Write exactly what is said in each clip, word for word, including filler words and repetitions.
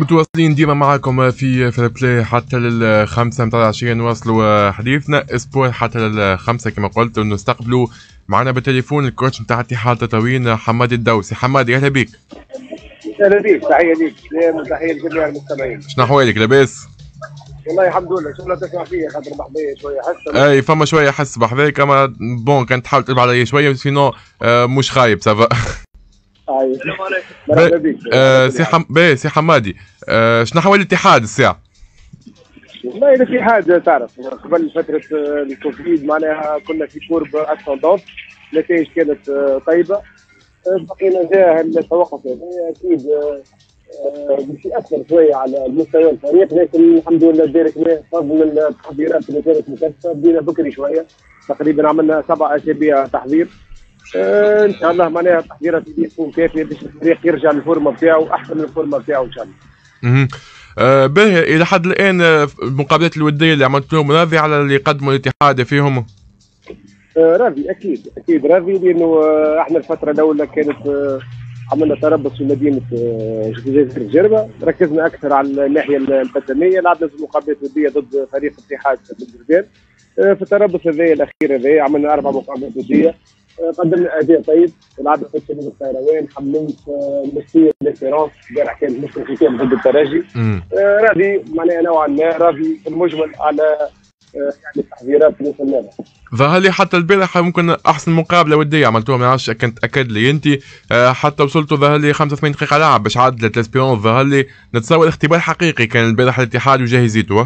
متواصلين ديما معاكم في في البلاي حتى للخمسة متاع العشية. نواصلوا حديثنا اسبوع حتى للخمسة كما قلت، ونستقبلوا معنا بالتليفون الكوتش نتاع اتحاد تطاوين حمادي الدوسي. حمادي اهلا بك. اهلا بك، تحيه ليك وتحيه لجميع المستمعين. شنو احوالك؟ لاباس؟ والله الحمد لله. شو تسمع فيا خاطر بحذايا شويه حس. اي فما شويه حس بحذاك، اما بون كان تحاول تقلب علي شويه سينو آه مش خايب سافا. اي مرحبا بك. آه سي حم... باهي سي حمادي، آه شنو احوال الاتحاد الساعه؟ والله الاتحاد تعرف قبل فتره الكوفيد معناها كنا في كورب اسندونت، النتائج كانت طيبه. بقينا جاه التوقف هذا اكيد باش ياثر شويه على مستوى الفريق، لكن الحمد لله دارك فضل التحضيرات اللي كانت مكثفه. بدينا بكري شويه، تقريبا عملنا سبع اسابيع تحضير. آه ان شاء الله معناها التحضيرات اللي تكون كافيه باش الفريق يرجع للفورمه بتاعه احسن من الفورمه بتاعه ان شاء الله. اها آه باهي، الى حد الان المقابلات الوديه اللي عملتوهم راضي على اللي قدموا الاتحاد فيهم؟ آه راضي اكيد اكيد راضي، لانه آه احنا الفتره الاولى كانت آه عملنا تربص في مدينه جزيره الجربه، ركزنا اكثر على الناحيه البدنيه، لعبنا في مقابلات وديه ضد فريق اتحاد بلجردان. في التربص هذايا الاخير هذايا عملنا اربع مقابلات وديه، قدمنا اداء طيب، لعبنا في شباب الطيروان، حملت مستير ليسيرونس امبارح كان مشكل في كام ضد الترجي. راضي معناها نوعا ما راضي في المجمل على يعني التحضيرات اللي وصلنا لها. ظهر لي حتى البارح ممكن احسن مقابله وديه عملتوها، ما نعرفش كنت اكد لي انت حتى وصلتوا ظهر لي خمسة وثمانين دقيقه لعب باش عدلت لاسبيرونس. ظهر لي نتصور اختبار حقيقي كان البارح الاتحاد وجاهزيته.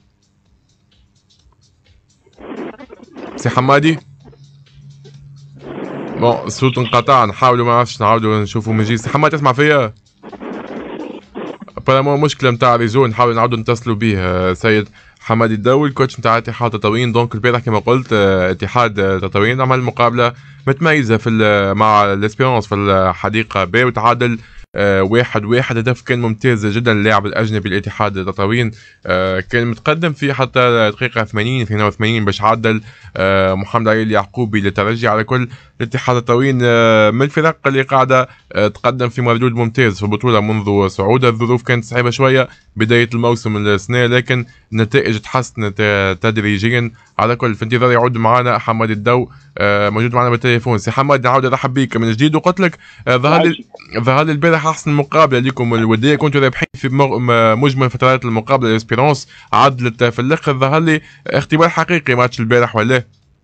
سي حمادي بون الصوت انقطع، نحاولوا ما نعرفش نعاودوا نشوفوا من جديد. سي حمادي تسمع فيا؟ بلا مشكله نتاع ريزو، نحاول نعاودوا نتصلوا به. سيد حمادي الدولي الكوتش نتاع اتحاد تطاوين. دونك البارح كما قلت اتحاد تطاوين عمل مقابله متميزه في مع الاسبيرونس في الحديقه ب وتعادل آه واحد واحد. هدف كان ممتاز جدا اللاعب الاجنبي الاتحاد تطاوين، آه كان متقدم في حتى دقيقه ثمانين اثنين وثمانين باش عدل آه محمد علي اليعقوبي للترجي. على كل الاتحاد تطاوين آه من الفرق اللي قاعده آه تقدم في مردود ممتاز في البطوله منذ صعودها. الظروف كانت صعبه شويه بدايه الموسم السنه، لكن النتائج تحسنت تدريجيا. على كل في انتظار يعود معنا حمادي الدو آه موجود معنا بالتليفون. سي حماد نعاود ارحب بك من جديد، وقلت لك ظهر لي ظهر لي البارح احسن مقابله لكم الوديه، كنتوا رابحين في مجمل فترات المقابله الاسبيرونس عدلت في الاخر. ظهر لي اختبار حقيقي ماتش البارح ولا؟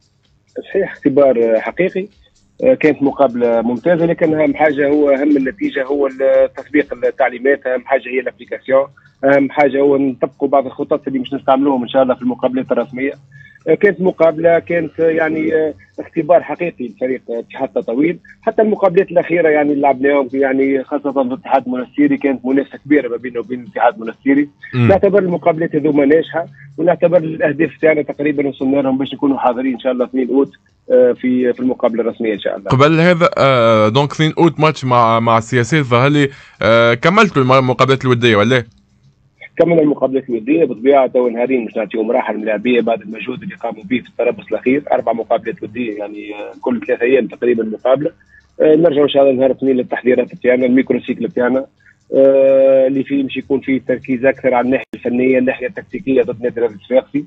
صحيح اختبار حقيقي، كانت مقابله ممتازه، لكن اهم حاجه هو اهم النتيجه هو تطبيق التعليمات، اهم حاجه هي الابليكاسيون، اهم حاجه هو نطبقوا بعض الخطط اللي مش نستعملوهم ان شاء الله في المقابلات الرسميه. كانت مقابله كانت يعني اختبار حقيقي لفريق اتحاد تطاوين. حتى المقابلات الاخيره يعني اللي لعبناهم يعني خاصه ضد الاتحاد المنستيري كانت منافسه كبيره ما بينه وبين الاتحاد المنستيري. نعتبر المقابلات هذوما ناجحه، ونعتبر الاهداف تاعنا تقريبا وصلنا لهم باش نكونوا حاضرين ان شاء الله اثنين اوت في في المقابله الرسميه ان شاء الله. قبل هذا آه دونك اثنين اوت ماتش مع مع السياسات. ظهر لي آه كملتوا المقابلات الوديه ولا؟ كملنا المقابلات الوديه بطبيعه، تو نهارين مش نعطيهم راحه للاعبيه بعد المجهود اللي قاموا به في التربص الاخير. اربع مقابلات وديه يعني كل ثلاث ايام تقريبا مقابله. آه نرجعوا ان شاء الله نهار اثنين للتحضيرات بتاعنا، الميكرو سيكل بتاعنا آه اللي فيه مش يكون فيه تركيز اكثر على الناحيه الفنيه، الناحيه التكتيكيه ضد نادي الصفاقسي.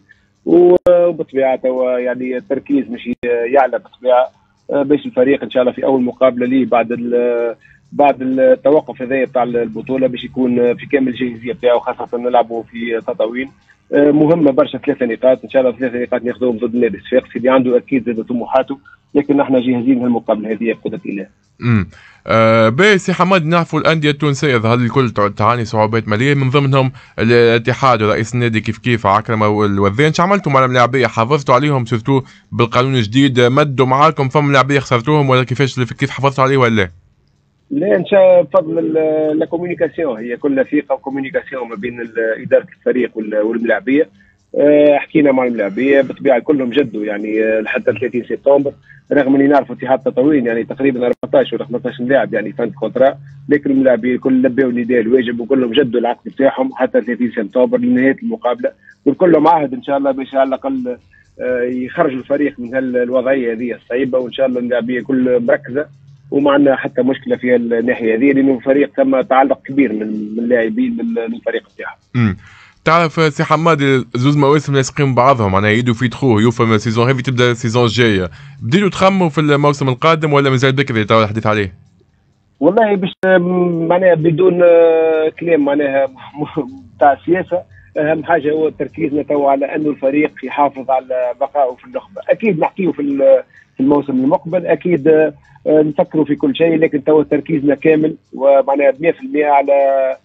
وبطبيعه تو يعني التركيز مش يعلى بطبيعه آه باش الفريق ان شاء الله في اول مقابله ليه بعد بعد التوقف هذايا بتاع البطوله باش يكون في كامل الجاهزيه بتاعه، خاصه نلعبوا في تطاوين. مهمه برشا ثلاثه نقاط ان شاء الله، ثلاثه نقاط ناخذوهم ضد النادي الصفاقسي اللي عنده اكيد زاد طموحاته، لكن احنا جاهزين للمقابله هذه بقدره الله. امم آه باهي سي حماد، نعرفوا الانديه التونسيه ظهر الكل تعاني صعوبات ماليه، من ضمنهم الاتحاد ورئيس النادي كيف كيف عكرمه والوذان. شو عملتوا مع الملاعبيه؟ حافظتوا عليهم سورتو بالقانون الجديد؟ مدوا معاكم فم لاعبيه خسرتوهم ولا كيفاش كيف حافظتوا عليه ولا؟ لا ان شاء بفضل لا كوميونيكاسيون، هي كلها ثقه وكوميونيكاسيون ما بين اداره الفريق والملاعبيه. حكينا مع الملاعبيه بطبيعه كلهم جدوا يعني لحتى ثلاثين سبتمبر، رغم اني نعرفوا اتحاد تطاوين يعني تقريبا أربعطاش ولا خمسطاش لاعب يعني فانت كونترا، لكن الملاعبيه الكل لبوا نداء الواجب وكلهم جدوا العقد بتاعهم حتى ثلاثين سبتمبر لنهايه المقابله، وكلهم عهد ان شاء الله باش على الاقل يخرجوا الفريق من هالوضعيه هذه الصعيبه، وان شاء الله اللاعبيه كل مركزه وما عندنا حتى مشكله في الناحيه هذه، لانه الفريق ثم تعلق كبير من من اللاعبين للفريق بتاعه. امم تعرف سي حمادي، زوز مواسم لاصقين بعضهم، معناها يدو في تخوه يوفى السيزون هذه تبدا السيزون الجايه، بديتوا تخموا في الموسم القادم ولا مازال بكري تو الحديث عليه؟ والله باش معناها بدون كلام معناها تاع سياسه، اهم حاجه هو تركيزنا تو على انه الفريق يحافظ على بقائه في النخبه. اكيد نحكيه في في الموسم المقبل، اكيد نفكروا في كل شيء، لكن تو تركيزنا كامل ومعناها مئة بالمئة على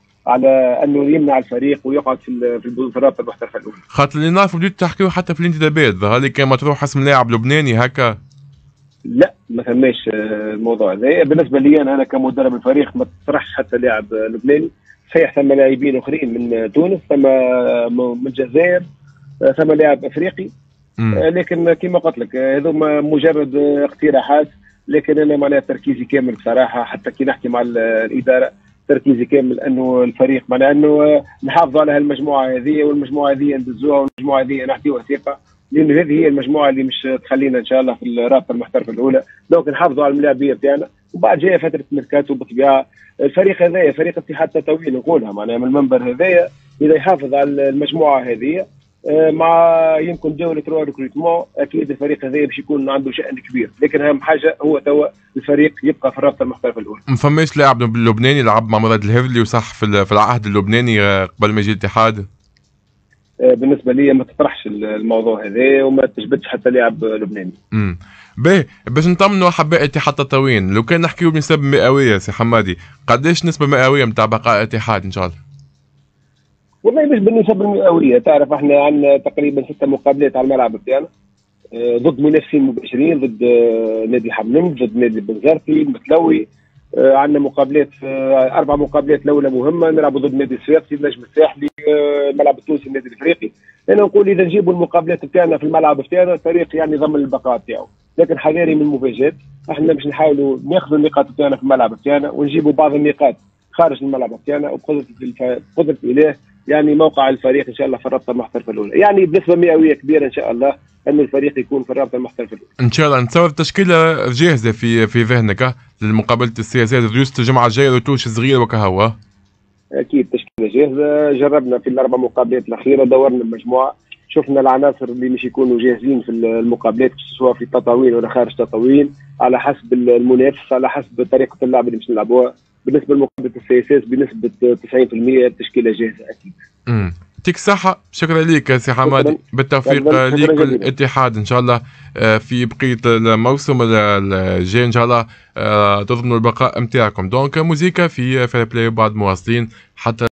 على انه يمنع الفريق ويقعد في في الرابطه المحترفه الاولى. خاطر اللي نعرفوا بديتوا تحكيوا حتى في الانتدابات، ظهر لي كان مطروح اسم لاعب لبناني هكا. لا ما ثماش الموضوع هذا. بالنسبه لي انا انا كمدرب الفريق ما تطرحش حتى لاعب لبناني. صحيح ثم لاعبين اخرين من تونس، ثم من الجزائر، ثم لاعب افريقي، مم. لكن كما قلت لك هذوما مجرد اقتراحات. لكن انا معناها تركيزي كامل بصراحه، حتى كي نحكي مع الاداره تركيزي كامل انه الفريق معناها انه نحافظوا على هالمجموعه هذه، والمجموعه هذه ندزوها، والمجموعه هذه نعطيوها ثقه، لانه هذه هي المجموعه اللي مش تخلينا ان شاء الله في الرابطه المحترفه الاولى. دونك نحافظوا على الملاعبيه بتاعنا، وبعد جايه فتره ميركاتو بالطبيعه. الفريق هذايا فريق اتحاد تطويل نقولها معناها من المنبر هذايا، اذا يحافظ على المجموعه هذه مع يمكن جوله رو ريكروتمون، اكيد الفريق هذايا باش يكون عنده شأن كبير. لكن اهم حاجه هو توا الفريق يبقى في الرابطه المحترفه الاولى. ما فماش لاعب لبناني لعب مع مراد الهذلي وصح في في العهد اللبناني قبل ما يجي الاتحاد؟ بالنسبه لي ما تطرحش الموضوع هذا وما تجبدش حتى لاعب لبناني. امم باهي، باش نطمنوا احباء اتحاد تطاوين، لو كان نحكيو بنسب مئويه سي حمادي، قداش نسبه مئويه نتاع بقاء الاتحاد ان شاء الله؟ والله مش بالنسب المئويه، تعرف احنا عندنا تقريبا ستة مقابلات على الملعب بتاعنا ضد منافسين مباشرين، ضد نادي حملم، ضد نادي بنزرتي، المتلوي. عندنا مقابلات اربع مقابلات الاولى مهمه، نلعبوا ضد نادي الصفاقسي، النجم الساحلي، الملعب التونسي، النادي الافريقي. انا نقول اذا نجيبوا المقابلات بتاعنا في الملعب بتاعنا الفريق يعني ضمن البقاء بتاعه، لكن حذاري من المفاجات. احنا باش نحاولوا ناخذوا النقاط بتاعنا في الملعب بتاعنا ونجيبوا بعض النقاط خارج الملعب بتاعنا، وبقدره قدره الاله يعني موقع الفريق ان شاء الله في الرابطه المحترفه الاولى، يعني بنسبه مئويه كبيره ان شاء الله ان الفريق يكون في الرابطه المحترفه الاولى. ان شاء الله. نتصور التشكيله جاهزه في في ذهنك لمقابله السياسات ريوست الجمعه الجايه روتوش صغير وكهوا؟ اكيد تشكيله جاهزه، جربنا في الاربع مقابلات الاخيره، دورنا المجموعه، شفنا العناصر اللي مش يكونوا جاهزين في المقابلات سواء في تطاوين ولا خارج تطاوين، على حسب المنافس، على حسب طريقه اللعب اللي باش نلعبوها. بالنسبه لمقابله السياسات بنسبه تسعين بالمئة التشكيله جاهزه اكيد. امم يعطيك الصحة، شكرا لك سي حمادي، بالتوفيق ليك الاتحاد ان شاء الله في بقية الموسم الجاي ان شاء الله تضمنوا البقاء نتاعكم. دونك موزيكا في فير بلاي بعد مواصلين حتى